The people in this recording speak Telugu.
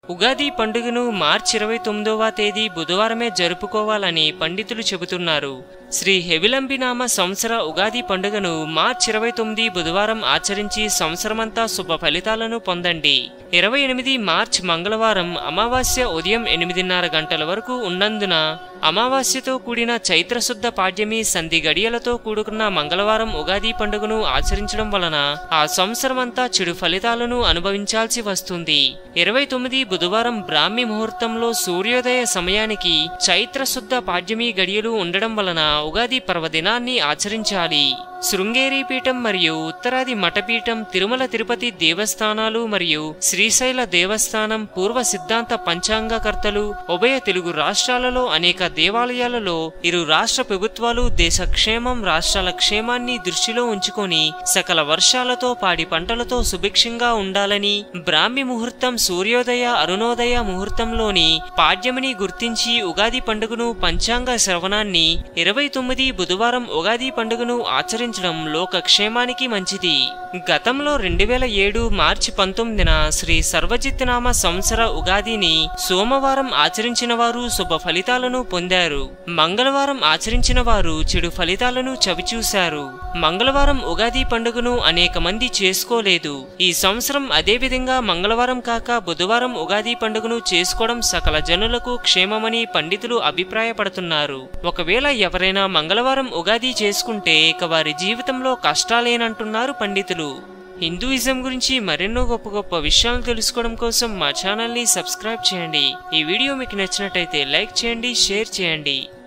ఉగాది పండుగను మార్చి 29వ తేదీ బుధవారమే జరుపుకోవాలని పండితులు చెబుతున్నారు. శ్రీ హెవిలంబినామ సంవత్సర ఉగాది పండుగను మార్చి 29 బుధవారం ఆచరించి సంవత్సరమంతా శుభ ఫలితాలను పొందండి. 28 మార్చి మంగళవారం అమావాస్య ఉదయం 8:30 గంటల వరకు ఉన్నందున అమావాస్యతో కూడిన చైత్రశుద్ధ పాడ్యమి సంధి గడియలతో కూడుకున్న మంగళవారం ఉగాది పండుగను ఆచరించడం వలన ఆ సంవత్సరమంతా చెడు ఫలితాలను అనుభవించాల్సి వస్తుంది. 29 బుధవారం బ్రాహ్మీ ముహూర్తంలో సూర్యోదయ సమయానికి చైత్రశుద్ధ పాడ్యమి గడియలు ఉండడం వలన ఉగాది పర్వదినాన్ని ఆచరించాలి. శృంగేరి పీఠం మరియు ఉత్తరాది మఠపీఠం, తిరుమల తిరుపతి దేవస్థానాలు మరియు శ్రీశైల దేవస్థానం, పూర్వ సిద్ధాంత పంచాంగకర్తలు, ఉభయ తెలుగు రాష్ట్రాలలో అనేక దేవాలయాలలో ఇరు రాష్ట్ర ప్రభుత్వాలు దేశ క్షేమం, రాష్ట్రాల క్షేమాన్ని దృష్టిలో ఉంచుకొని సకల వర్షాలతో పాడి పంటలతో సుభిక్షంగా ఉండాలని బ్రాహ్మీ ముహూర్తం, సూర్యోదయ అరుణోదయ ముహూర్తంలోని పాడ్యమిని గుర్తించి ఉగాది పండుగను పంచాంగ శ్రవణాన్ని 29 బుధవారం ఉగాది పండుగను ఆచరించడం లోక క్షేమానికి మంచిది. గతంలో 2007 మార్చి 19న శ్రీ సర్వజిత్నామ సంవత్సర ఉగాదిని సోమవారం ఆచరించిన వారు శుభ ఫలితాలను పొందారు. మంగళవారం ఆచరించిన వారు చెడు ఫలితాలను చవిచూశారు. మంగళవారం ఉగాది పండుగను అనేక మంది చేసుకోలేదు. ఈ సంవత్సరం అదేవిధంగా మంగళవారం కాక బుధవారం ఉగాది పండుగను చేసుకోవడం సకల జనులకు క్షేమమని పండితులు అభిప్రాయపడుతున్నారు. ఒకవేళ ఎవరైనా మంగళవారం ఉగాది చేసుకుంటే ఇక వారి జీవితంలో కష్టాలేనంటున్నారు పండితులు. హిందూయిజం గురించి మరెన్నో గొప్ప గొప్ప విషయాలు తెలుసుకోవడం కోసం మా ఛానల్ని సబ్స్క్రైబ్ చేయండి. ఈ వీడియో మీకు నచ్చినట్టయితే లైక్ చేయండి, షేర్ చేయండి.